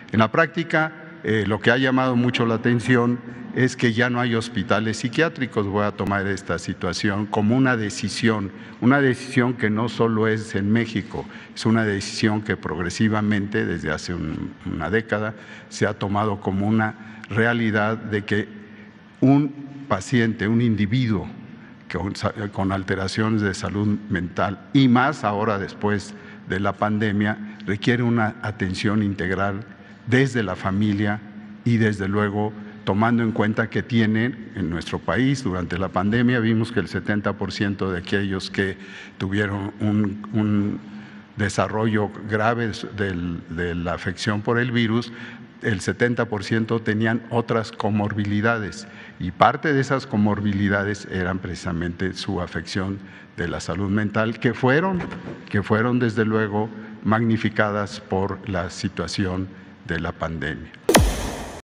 En la práctica, lo que ha llamado mucho la atención es que ya no hay hospitales psiquiátricos. Voy a tomar esta situación como una decisión que no solo es en México, es una decisión que progresivamente desde hace una década se ha tomado como una realidad de que un paciente, un individuo con alteraciones de salud mental y más ahora después de la pandemia requiere una atención integral desde la familia y desde luego tomando en cuenta que tienen en nuestro país durante la pandemia vimos que el 70% de aquellos que tuvieron un desarrollo grave de la afección por el virus, el 70% tenían otras comorbilidades y parte de esas comorbilidades eran precisamente su afección de la salud mental que fueron desde luego magnificadas por la situación de la pandemia.